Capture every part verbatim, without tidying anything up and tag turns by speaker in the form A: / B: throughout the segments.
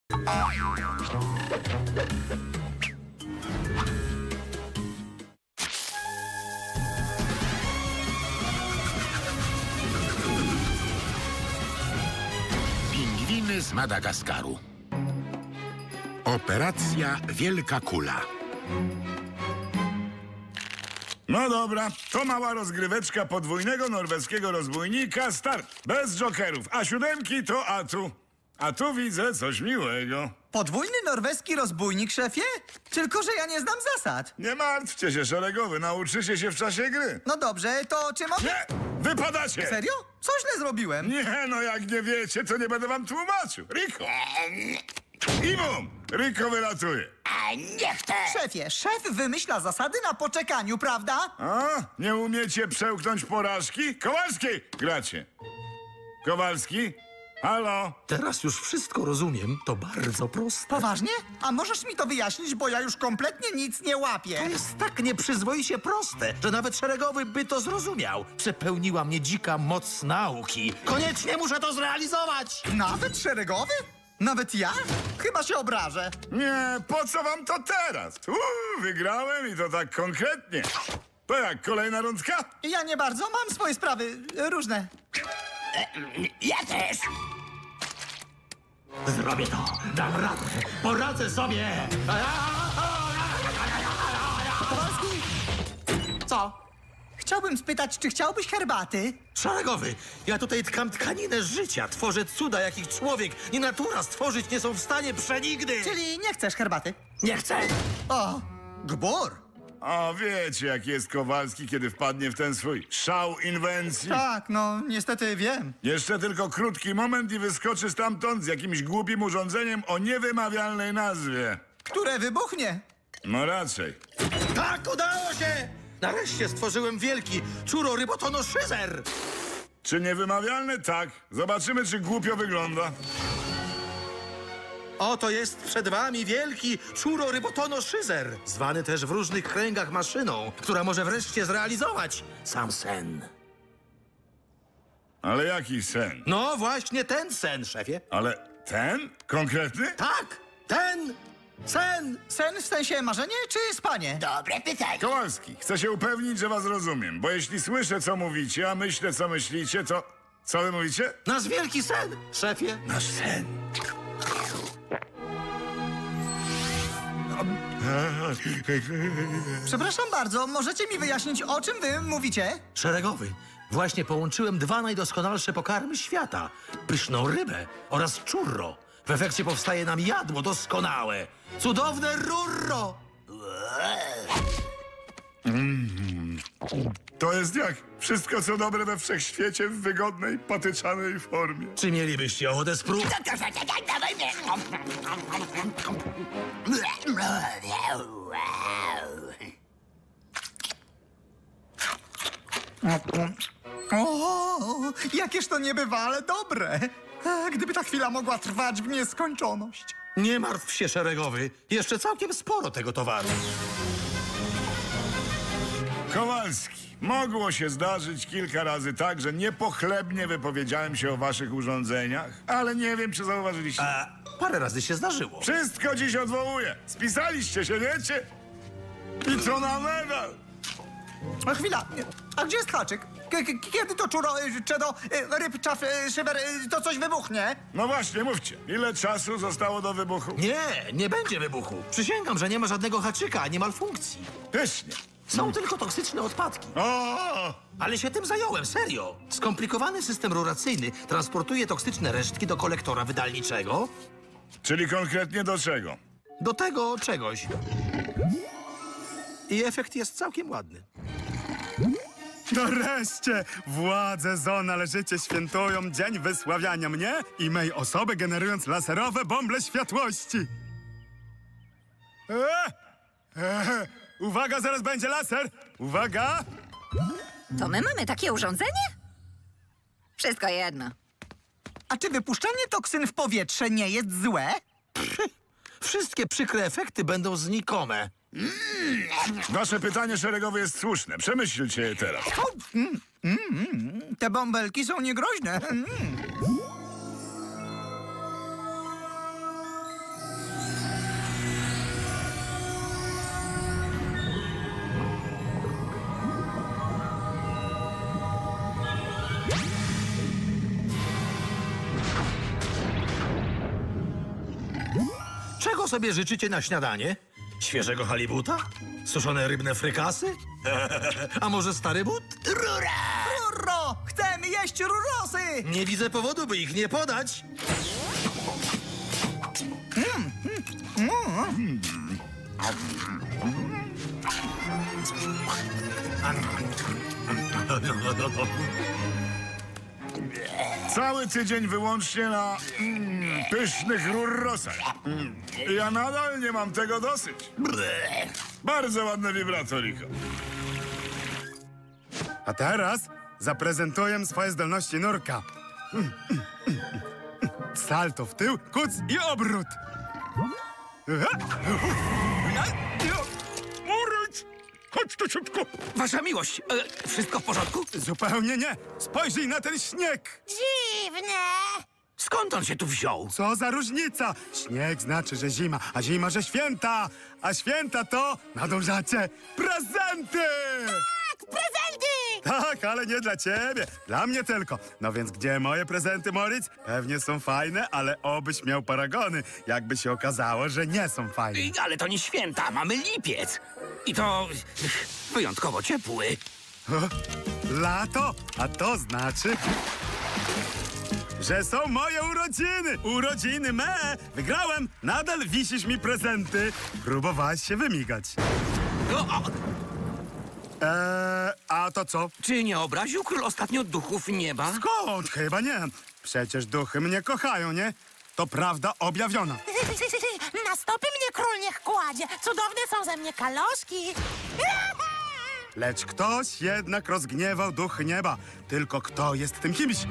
A: Pingwiny z Madagaskaru. Operacja Wielka Kula.
B: No dobra, to mała rozgryweczka podwójnego norweskiego rozbójnika. Start, bez jokerów, a siódemki to atu. A tu widzę coś miłego.
C: Podwójny norweski rozbójnik, szefie? Tylko że ja nie znam zasad.
B: Nie martwcie się, szeregowy, nauczycie się w czasie gry.
C: No dobrze, to czy mogę...
B: Nie, wypadacie!
C: Serio? Co źle zrobiłem?
B: Nie, no jak nie wiecie, to nie będę wam tłumaczył. Riko! I bum! Riko wylatuje.
D: A niech te...
C: Szefie, szef wymyśla zasady na poczekaniu, prawda?
B: A? Nie umiecie przełknąć porażki? Kowalski! Gracie. Kowalski? Halo?
E: Teraz już wszystko rozumiem. To bardzo proste.
C: Poważnie? A możesz mi to wyjaśnić, bo ja już kompletnie nic nie łapię.
E: To jest tak nieprzyzwoicie proste, że nawet szeregowy by to zrozumiał. Przepełniła mnie dzika moc nauki. Koniecznie muszę to zrealizować!
C: Nawet szeregowy? Nawet ja? Chyba się obrażę.
B: Nie, po co wam to teraz? Uuu, wygrałem i to tak konkretnie. To jak, kolejna rundka?
C: Ja nie bardzo, mam swoje sprawy, różne.
D: Ja też.
E: Zrobię to! Dam radę! Poradzę sobie!
C: Kowalski? Co? Chciałbym spytać, czy chciałbyś herbaty?
E: Szeregowy, ja tutaj tkam tkaninę życia. Tworzę cuda, jakich człowiek ni natura stworzyć nie są w stanie przenigdy!
C: Czyli nie chcesz herbaty?
E: Nie chcę!
C: O, gbur.
B: O, wiecie, jak jest Kowalski, kiedy wpadnie w ten swój szał inwencji.
C: Tak, no niestety wiem.
B: Jeszcze tylko krótki moment i wyskoczy stamtąd z jakimś głupim urządzeniem o niewymawialnej nazwie.
C: Które wybuchnie.
B: No raczej.
E: Tak, udało się! Nareszcie stworzyłem wielki czuro-rybotonoszyzer!
B: Czy niewymawialne? Tak. Zobaczymy, czy głupio wygląda.
E: Oto jest przed wami wielki czuro-rybotonoszyzer, zwany też w różnych kręgach maszyną, która może wreszcie zrealizować sam sen.
B: Ale jaki sen?
E: No właśnie ten sen, szefie.
B: Ale ten? Konkretny?
E: Tak, ten sen.
C: Sen w sensie marzenie czy spanie?
D: Dobre pytanie.
B: Kowalski, chcę się upewnić, że was rozumiem, bo jeśli słyszę, co mówicie, a myślę, co myślicie, to... Co wy mówicie?
E: Nasz wielki sen, szefie.
B: Nasz sen.
C: Przepraszam bardzo, możecie mi wyjaśnić, o czym wy mówicie?
E: Szeregowy, właśnie połączyłem dwa najdoskonalsze pokarmy świata. Pyszną rybę oraz churro. W efekcie powstaje nam jadło doskonałe. Cudowne rurro!
B: Mm. To jest jak wszystko, co dobre we wszechświecie w wygodnej, patyczanej formie.
E: Czy mielibyście ochotę spróbować?
D: Dawaj mnie.
C: O, jakież to niebywale dobre. A, gdyby ta chwila mogła trwać w nieskończoność.
E: Nie martw się, szeregowy. Jeszcze całkiem sporo tego towaru.
B: Kowalski, mogło się zdarzyć kilka razy tak, że niepochlebnie wypowiedziałem się o waszych urządzeniach, ale nie wiem, czy zauważyliście.
E: A parę razy się zdarzyło.
B: Wszystko dziś odwołuję. Spisaliście się, wiecie? I co na medal?
C: A chwila, a gdzie jest haczyk? K kiedy to czuro, y, czedo, y, ryb, czaf, y, szyber, y, to coś wybuchnie?
B: No właśnie, mówcie. Ile czasu zostało do wybuchu?
E: Nie, nie będzie wybuchu. Przysięgam, że nie ma żadnego haczyka, ani malfunkcji.
B: Pysznie.
E: Są tylko toksyczne odpadki.
B: O!
E: Ale się tym zająłem, serio. Skomplikowany system ruracyjny transportuje toksyczne resztki do kolektora wydalniczego.
B: Czyli konkretnie do czego?
E: Do tego czegoś. I efekt jest całkiem ładny.
F: Nareszcie! Władze Zoo należycie świętują dzień wysławiania mnie i mej osoby, generując laserowe bąble światłości. E, e, uwaga, zaraz będzie laser! Uwaga!
G: To my mamy takie urządzenie? Wszystko jedno.
C: A czy wypuszczanie toksyn w powietrze nie jest złe?
E: Wszystkie przykre efekty będą znikome.
B: Wasze pytanie szeregowe jest słuszne. Przemyślcie je teraz.
C: O, mm, mm, mm, te bąbelki są niegroźne. Mm.
E: sobie życzycie na śniadanie? Świeżego halibuta? Suszone rybne frykasy? A może stary but?
D: Rura!
C: Rurro! Chcemy jeść rurosy!
E: Nie widzę powodu, by ich nie podać.
B: Cały tydzień wyłącznie na mm, pysznych rurrosach. Mm. Ja nadal nie mam tego dosyć. Bardzo ładne vibrato, Rico.
F: A teraz zaprezentuję swoje zdolności nurka. Salto w tył, kuc i obrót.
B: Moritz! Chodź tu szybko!
H: Wasza miłość, e, wszystko w porządku?
F: Zupełnie nie. Spojrzyj na ten śnieg.
D: Dziwne!
H: Skąd on się tu wziął?
F: Co za różnica? Śnieg znaczy, że zima, a zima, że święta. A święta to, nadążacie, prezenty!
D: Prezenty!
F: Tak, ale nie dla ciebie. Dla mnie tylko. No więc gdzie moje prezenty, Moritz? Pewnie są fajne, ale obyś miał paragony, jakby się okazało, że nie są fajne.
H: I- Ale to nie święta, mamy lipiec. I to wyjątkowo ciepły.
F: Lato, a to znaczy, że są moje urodziny. Urodziny me. Wygrałem. Nadal wisisz mi prezenty. Próbowałaś się wymigać.
H: O, o,
F: Eee, a to co?
H: czy nie obraził król ostatnio duchów nieba?
F: Skąd? Chyba nie. Przecież duchy mnie kochają, nie? To prawda objawiona.
I: Na stopy mnie król niech kładzie. Cudowne są ze mnie kaloszki.
F: Lecz ktoś jednak rozgniewał duchy nieba. Tylko kto jest tym kimś?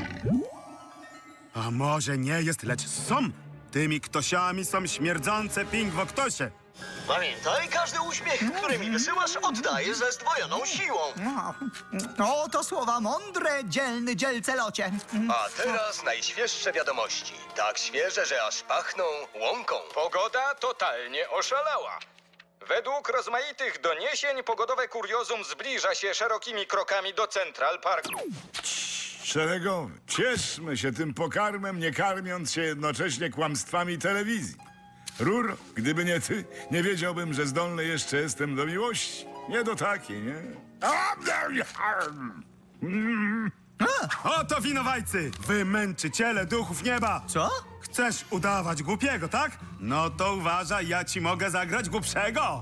F: A może nie jest, lecz są. Tymi ktosiami są śmierdzące pingwoktosie.
J: Pamiętaj, każdy uśmiech, który mi wysyłasz, oddaję ze zdwojoną siłą.
C: No, no to słowa mądre, dzielny dzielcelocie.
J: A teraz najświeższe wiadomości. Tak świeże, że aż pachną łąką.
K: Pogoda totalnie oszalała. Według rozmaitych doniesień pogodowe kuriozum zbliża się szerokimi krokami do Central Parku.
B: Szeregowy, cieszmy się tym pokarmem, nie karmiąc się jednocześnie kłamstwami telewizji. Rur, gdyby nie ty, nie wiedziałbym, że zdolny jeszcze jestem do miłości. Nie do takiej, nie?
F: Oto winowajcy! Wy męczyciele duchów nieba!
C: Co?
F: Chcesz udawać głupiego, tak? No to uważaj, ja ci mogę zagrać głupszego!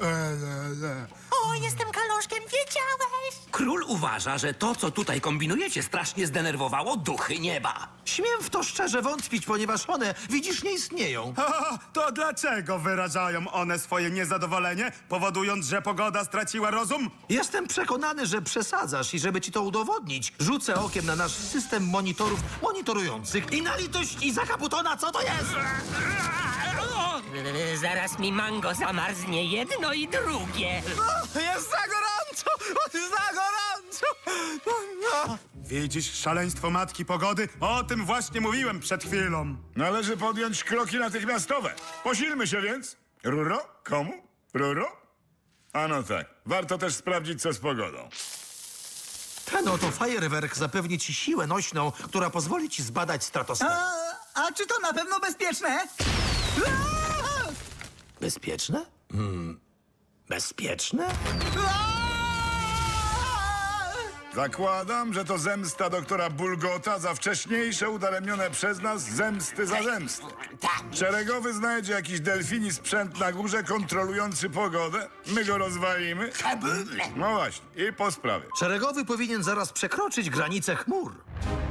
I: O, jestem kaloszkiem, wiedziałeś?
H: Król uważa, że to, co tutaj kombinujecie, strasznie zdenerwowało duchy nieba.
E: Śmiem w to szczerze wątpić, ponieważ one, widzisz, nie istnieją.
F: Ha, to dlaczego wyrażają one swoje niezadowolenie, powodując, że pogoda straciła rozum?
E: Jestem przekonany, że przesadzasz i żeby ci to udowodnić, rzucę okiem na nasz system monitorów monitorujących i na litość Izaka Butona, co to jest?
D: Zaraz mi mango zamarznie jedno i drugie.
C: Jest za gorąco! Za gorąco!
F: Widzisz szaleństwo matki pogody? O tym właśnie mówiłem przed chwilą.
B: Należy podjąć kroki natychmiastowe. Posilmy się więc. Ruro? Komu? Ruro? A no tak. Warto też sprawdzić, co z pogodą.
E: Ten oto fajerwerk zapewni ci siłę nośną, która pozwoli ci zbadać stratosferę.
C: A, a czy to na pewno bezpieczne?
E: Bezpieczne? Hmm. Bezpieczne?
B: Zakładam, że to zemsta doktora Bulgota za wcześniejsze udaremnione przez nas zemsty za zemstę. Szeregowy znajdzie jakiś delfini sprzęt na górze kontrolujący pogodę. My go rozwalimy. No właśnie, i po sprawie.
E: Szeregowy powinien zaraz przekroczyć granicę chmur.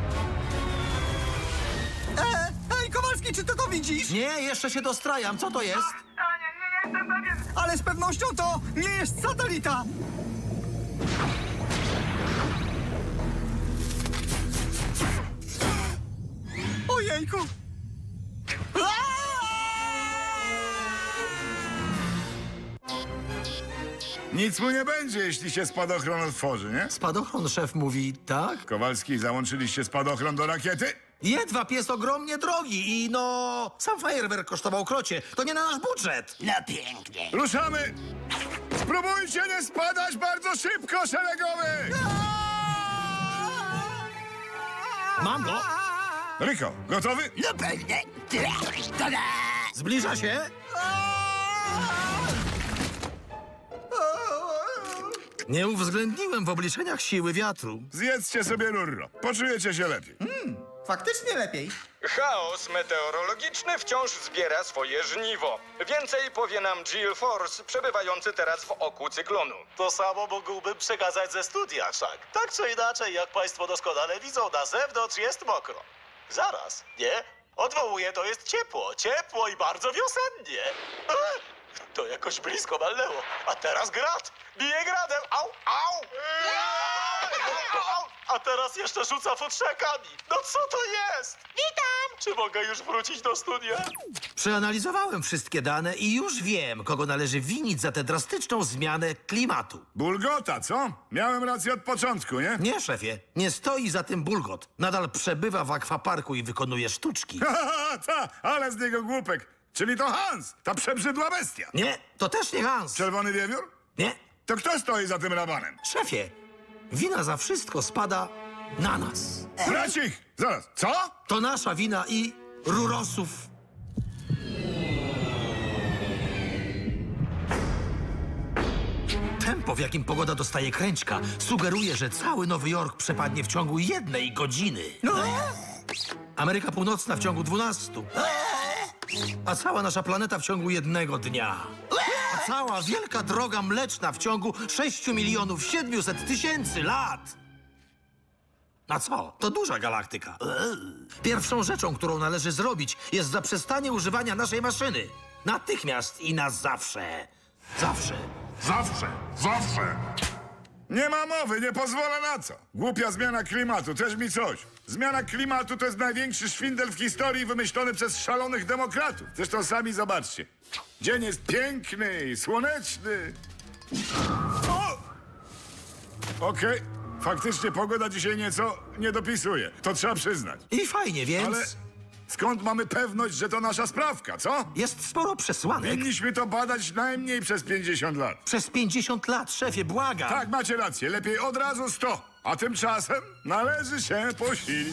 C: E, ej, Kowalski, czy ty to widzisz?
E: Nie, jeszcze się dostrajam. Co to jest?
C: Ale z pewnością to nie jest satelita. Ojejku!
B: Nic mu nie będzie, jeśli się spadochron otworzy, nie?
E: Spadochron szef mówi, tak?
B: Kowalski, załączyliście spadochron do rakiety?
E: Jedwab jest ogromnie drogi i no... Sam fajerwerk kosztował krocie. To nie na nasz budżet.
D: No pięknie.
B: Ruszamy! Spróbujcie nie spadać bardzo szybko, szeregowy!
E: Mam go.
B: Ryko, gotowy?
D: No pewnie. Tada!
E: Zbliża się. Nie uwzględniłem w obliczeniach siły wiatru.
B: Zjedzcie sobie rurro. Poczujecie się lepiej.
C: Faktycznie lepiej.
K: Chaos meteorologiczny wciąż zbiera swoje żniwo. Więcej powie nam Jill Force, przebywający teraz w oku cyklonu.
L: To samo mógłbym przekazać ze studia, wszak. Tak czy inaczej, jak państwo doskonale widzą, na zewnątrz jest mokro. Zaraz, nie? Odwołuję, to jest ciepło. Ciepło i bardzo wiosennie. Ech, to jakoś blisko walnęło. A teraz grad. Bije gradem. Au, au. Au. A teraz jeszcze rzuca futrzakami. No co to jest? Witam! Czy mogę już wrócić do studia?
E: Przeanalizowałem wszystkie dane i już wiem, kogo należy winić za tę drastyczną zmianę klimatu.
B: Bulgota, co? Miałem rację od początku, nie?
E: Nie, szefie, nie stoi za tym bulgot. Nadal przebywa w akwaparku i wykonuje sztuczki.
B: Haha, ta, ale z niego głupek. Czyli to Hans, ta przebrzydła bestia.
E: Nie, to też nie Hans.
B: Czerwony wiewiór?
E: Nie.
B: To kto stoi za tym rabanem?
E: Szefie, wina za wszystko spada na nas.
B: Bracich! Zaraz, co?
E: To nasza wina i rurosów. Tempo, w jakim pogoda dostaje kręćka, sugeruje, że cały Nowy Jork przepadnie w ciągu jednej godziny. Ameryka Północna w ciągu dwunastu. A cała nasza planeta w ciągu jednego dnia. A cała wielka droga mleczna w ciągu sześciu milionów siedmiuset tysięcy lat. A co? To duża galaktyka. Pierwszą rzeczą, którą należy zrobić, jest zaprzestanie używania naszej maszyny. Natychmiast i na zawsze. Zawsze.
B: Zawsze, zawsze. Nie ma mowy, nie pozwolę na co. Głupia zmiana klimatu, też mi coś. Zmiana klimatu to jest największy szwindel w historii wymyślony przez szalonych demokratów. Zresztą sami zobaczcie. Dzień jest piękny i słoneczny. O! Okej, faktycznie pogoda dzisiaj nieco nie dopisuje. To trzeba przyznać.
E: I fajnie, więc...
B: Ale skąd mamy pewność, że to nasza sprawka, co?
E: Jest sporo przesłanek.
B: Powinniśmy to badać najmniej przez pięćdziesiąt lat.
E: Przez pięćdziesiąt lat, szefie, błagam.
B: Tak, macie rację. Lepiej od razu sto. A tymczasem należy się posilić.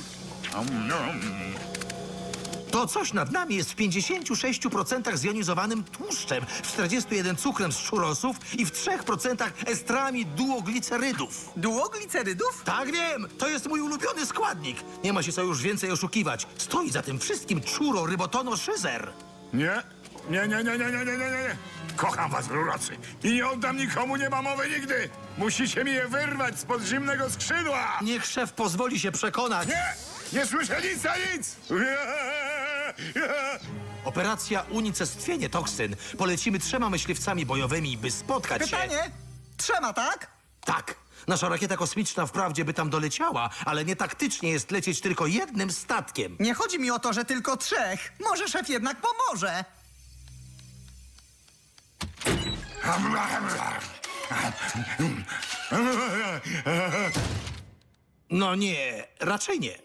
E: To coś nad nami jest w pięćdziesięciu sześciu procentach zjonizowanym tłuszczem, w czterdziestu jeden cukrem z churrosów i w trzech procentach estrami duoglicerydów.
C: Duoglicerydów?
E: Tak, wiem. To jest mój ulubiony składnik. Nie ma się co już więcej oszukiwać. Stoi za tym wszystkim churro rybotono szyzer.
B: Nie, nie, nie, nie, nie, nie, nie, nie, nie. Kocham was, rurocy. I nie oddam nikomu, nie ma mowy nigdy. Musicie mi je wyrwać spod zimnego skrzydła.
E: Niech szef pozwoli się przekonać.
B: Nie, nie słyszę nic, a nic.
E: Operacja unicestwienie toksyn. Polecimy trzema myśliwcami bojowymi, by spotkać się...
C: Pytanie? Trzema, tak?
E: Tak. Nasza rakieta kosmiczna wprawdzie by tam doleciała, ale nie taktycznie jest lecieć tylko jednym statkiem.
C: Nie chodzi mi o to, że tylko trzech. Może szef jednak pomoże.
E: No nie, raczej nie.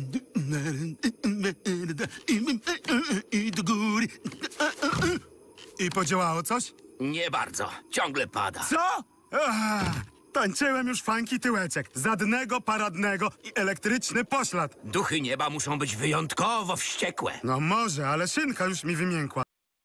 F: I podziałało coś?
H: Nie bardzo. Ciągle pada.
F: Co? Ach, tańczyłem już funky tyłeczek. Zadnego, paradnego i elektryczny poślad.
H: Duchy nieba muszą być wyjątkowo wściekłe.
F: No może, ale szynka już mi wymiękła.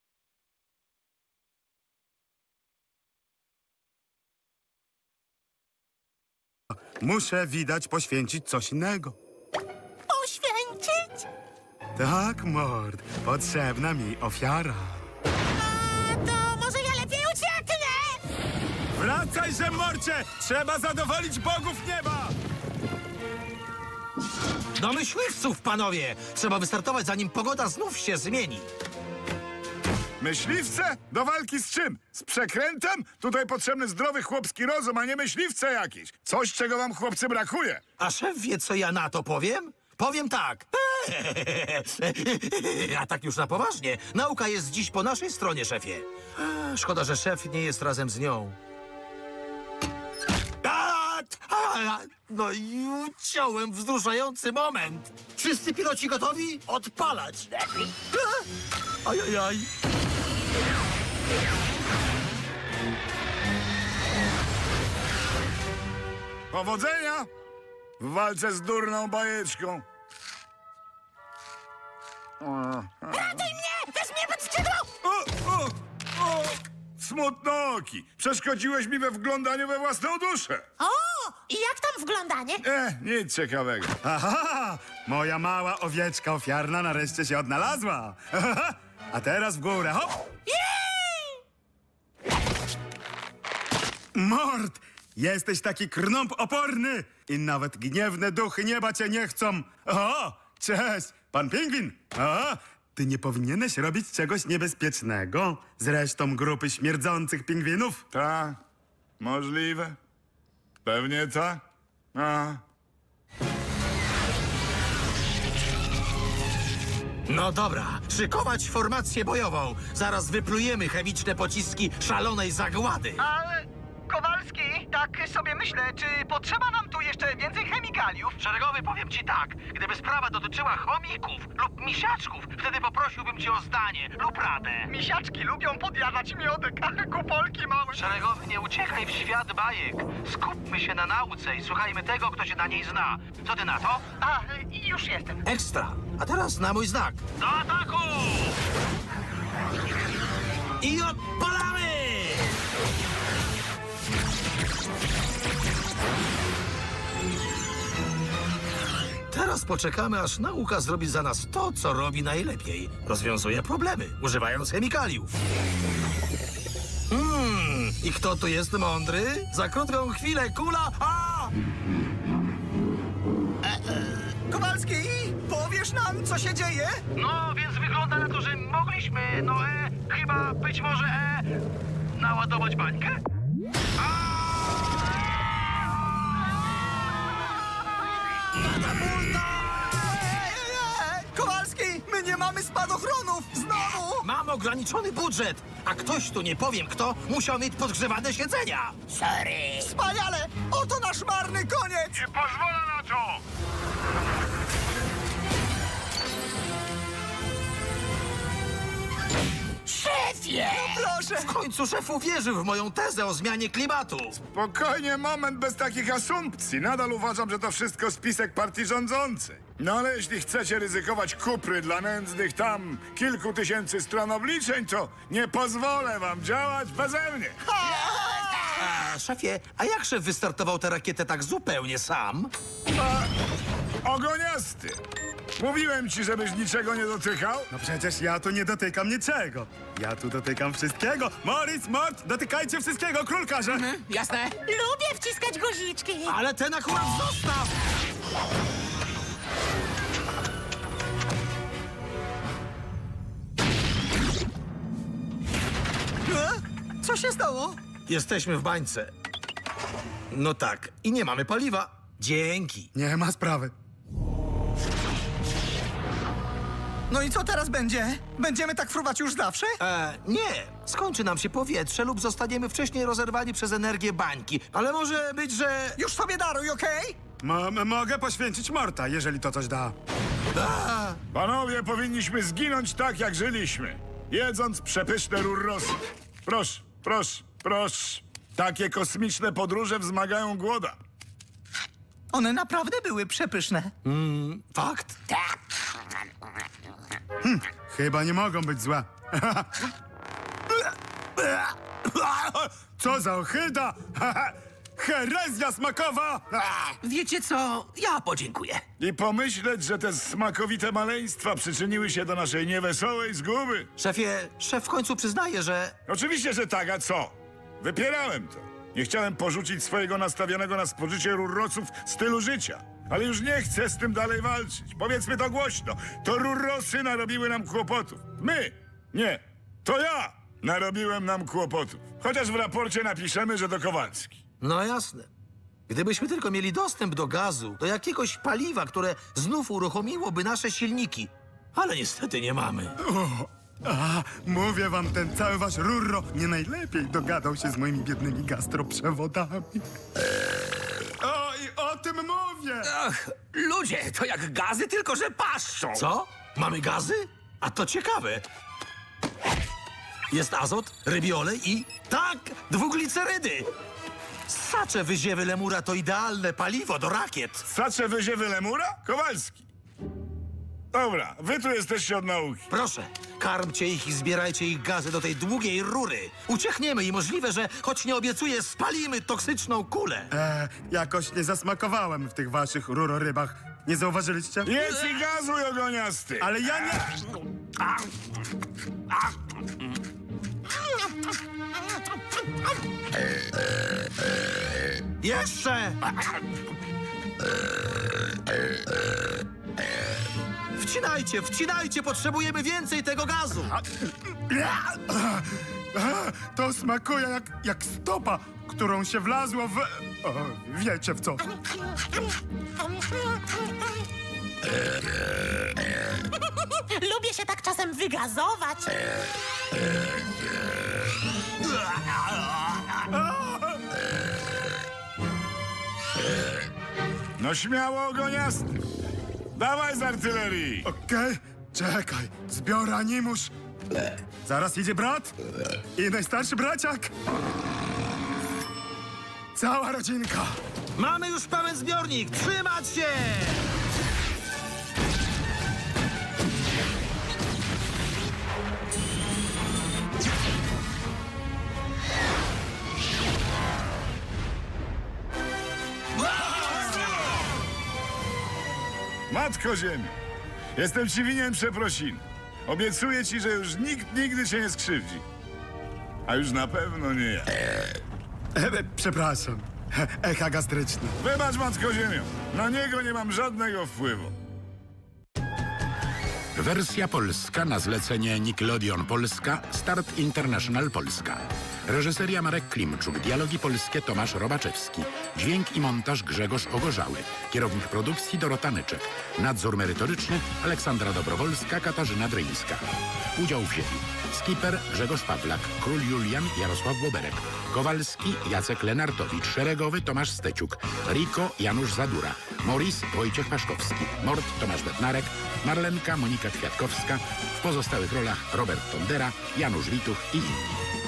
F: Muszę, widać, poświęcić coś innego.
I: Poświęcić?
F: Tak, Mord. Potrzebna mi ofiara.
I: A to może ja lepiej ucieknę?
F: Wracajże, Morcie! Trzeba zadowolić bogów nieba!
E: Do myśliwców, panowie! Trzeba wystartować, zanim pogoda znów się zmieni.
B: Myśliwce? Do walki z czym? Z przekrętem? Tutaj potrzebny zdrowy chłopski rozum, a nie myśliwce jakieś. Coś, czego wam, chłopcy, brakuje.
E: A szef wie, co ja na to powiem? Powiem tak. A tak już na poważnie. Nauka jest dziś po naszej stronie, szefie. Szkoda, że szef nie jest razem z nią. A, a, no i uciąłem wzruszający moment. Wszyscy piloci gotowi? Odpalać. Ajajaj.
B: Powodzenia w walce z durną bajeczką.
I: Ratuj mnie! Weź mnie pod skrzydło!
B: O, o, o! Smutnoki! Przeszkodziłeś mi we wglądaniu we własną duszę!
I: O, i jak tam wglądanie?
B: E, nic ciekawego.
F: Aha! Moja mała owieczka ofiarna nareszcie się odnalazła. A teraz w górę, hop!
I: Jej!
F: Mort! Jesteś taki krnąb oporny i nawet gniewne duchy nieba cię nie chcą. O! Cześć, pan pingwin! O! Ty nie powinieneś robić czegoś niebezpiecznego z resztą grupy śmierdzących pingwinów?
B: Tak, możliwe. Pewnie tak. A.
E: No dobra, szykować formację bojową. Zaraz wyplujemy chemiczne pociski szalonej zagłady.
C: Ale Kowalski, tak sobie myślę, czy potrzeba nam tu jeszcze więcej chemikaliów?
E: Szeregowy, powiem ci tak. Gdyby sprawa dotyczyła chomików lub misiaczków, wtedy poprosiłbym cię o zdanie lub radę.
C: Misiaczki lubią podjadać miodek, a kupolki małe.
E: Szeregowy, nie uciekaj w świat bajek. Skupmy się na nauce i słuchajmy tego, kto się na niej zna. Co ty na to?
C: A, już jestem.
E: Ekstra. A teraz na mój znak. Do ataku! I odpalamy! Teraz poczekamy, aż nauka zrobi za nas to, co robi najlepiej. Rozwiązuje problemy, używając chemikaliów. Hmm, i kto tu jest mądry? Za krótką chwilę kula... A!
C: Kowalski, powiesz nam, co się dzieje?
E: No, więc wygląda na to, że mogliśmy, no, e, chyba być może, e, naładować bańkę?
C: Kowalski, my nie mamy spadochronów! Znowu!
E: Mam ograniczony budżet, a ktoś tu, nie powiem kto, musiał mieć podgrzewane siedzenia.
D: Sorry.
C: Wspaniale! Oto nasz marny koniec!
B: Nie pozwolę na to!
D: Szefie!
C: No proszę!
E: W końcu szef uwierzył w moją tezę o zmianie klimatu.
B: Spokojnie, moment bez takich asumpcji. Nadal uważam, że to wszystko spisek partii rządzącej. No ale jeśli chcecie ryzykować kupry dla nędznych tam kilku tysięcy stron obliczeń, to nie pozwolę wam działać beze mnie.
E: A, szefie, a jak szef wystartował tę rakietę tak zupełnie sam?
B: Ogoniasty! Mówiłem ci, żebyś niczego nie dotykał.
F: No przecież ja tu nie dotykam niczego. Ja tu dotykam wszystkiego. Moritz, Mort, dotykajcie wszystkiego, królkarze!
D: Mhm, jasne.
I: Lubię wciskać guziczki.
E: Ale ten akurat zostaw!
C: E? Co się stało?
E: Jesteśmy w bańce. No tak, i nie mamy paliwa. Dzięki.
F: Nie ma sprawy.
C: No i co teraz będzie? Będziemy tak fruwać już zawsze?
E: E, nie. Skończy nam się powietrze lub zostaniemy wcześniej rozerwani przez energię bańki. Ale może być, że...
C: Już sobie daruj, okej?
F: Mo- mogę poświęcić Morta, jeżeli to coś da.
E: A,
B: Panowie, powinniśmy zginąć tak, jak żyliśmy. Jedząc przepyszne rurrosy. Proszę, proszę, proszę. Takie kosmiczne podróże wzmagają głoda.
C: One naprawdę były przepyszne.
E: mm, fakt.
D: Tak.
F: Hm, chyba nie mogą być złe. Co za ohyda! Herezja smakowa!
H: Wiecie co? Ja podziękuję.
B: I pomyśleć, że te smakowite maleństwa przyczyniły się do naszej niewesołej zguby.
E: Szefie, szef w końcu przyznaje, że...
B: Oczywiście, że tak, a co? Wypierałem to. Nie chciałem porzucić swojego nastawionego na spożycie rurrosów stylu życia. Ale już nie chcę z tym dalej walczyć. Powiedzmy to głośno. To rurrosy narobiły nam kłopotów. My! Nie. To ja narobiłem nam kłopotów. Chociaż w raporcie napiszemy, że to Kowalski.
E: No jasne. Gdybyśmy tylko mieli dostęp do gazu, do jakiegoś paliwa, które znów uruchomiłoby nasze silniki. Ale niestety nie mamy.
F: O, a, mówię wam, ten cały wasz rurro nie najlepiej dogadał się z moimi biednymi gastroprzewodami. O, i o tym mówię!
H: Ach, ludzie, to jak gazy, tylko że paszczą.
E: Co? Mamy gazy? A to ciekawe. Jest azot, rybiolej i... Tak! Dwuglicerydy! Sacze wyziewy lemura to idealne paliwo do rakiet.
B: Sacze wyziewy lemura? Kowalski. Dobra, wy tu jesteście od nauki.
E: Proszę, karmcie ich i zbierajcie ich gazy do tej długiej rury. Uciekniemy i możliwe, że, choć nie obiecuję, spalimy toksyczną kulę.
F: E, jakoś nie zasmakowałem w tych waszych rurorybach. Nie zauważyliście?
B: Jedz i gazuj, ogoniasty!
F: Ale ja nie...
E: Jeszcze! Wcinajcie, wcinajcie, potrzebujemy więcej tego gazu.
F: To smakuje jak, jak stopa, którą się wlazło w... O, wiecie w co.
I: Lubię się tak czasem wygazować.
B: No śmiało, ogoniasty. Dawaj z artylerii.
F: Okej, czekaj, zbiorę animusz. Zaraz idzie brat i najstarszy braciak. Cała rodzinka.
E: Mamy już pełen zbiornik, trzymać się!
B: Matko Ziemia, jestem ci winien przeprosiny. Obiecuję ci, że już nikt nigdy cię nie skrzywdzi. A już na pewno nie ja.
F: E, przepraszam, echa gastryczne.
B: Wybacz, Matko Ziemio, na niego nie mam żadnego wpływu.
A: Wersja polska na zlecenie Nickelodeon Polska, Start International Polska. Reżyseria Marek Klimczuk, dialogi polskie Tomasz Robaczewski, dźwięk i montaż Grzegorz Ogorzały, kierownik produkcji Dorota Nyczek, nadzór merytoryczny Aleksandra Dobrowolska, Katarzyna Dryńska. Udział wzięli skipper Grzegorz Pawlak, król Julian Jarosław Boberek, Kowalski Jacek Lenartowicz, szeregowy Tomasz Steciuk, Riko Janusz Zadura, Maurice Wojciech Paszkowski, Mort Tomasz Bednarek, Marlenka Monika Kwiatkowska, w pozostałych rolach Robert Tondera, Janusz Wituch i inni.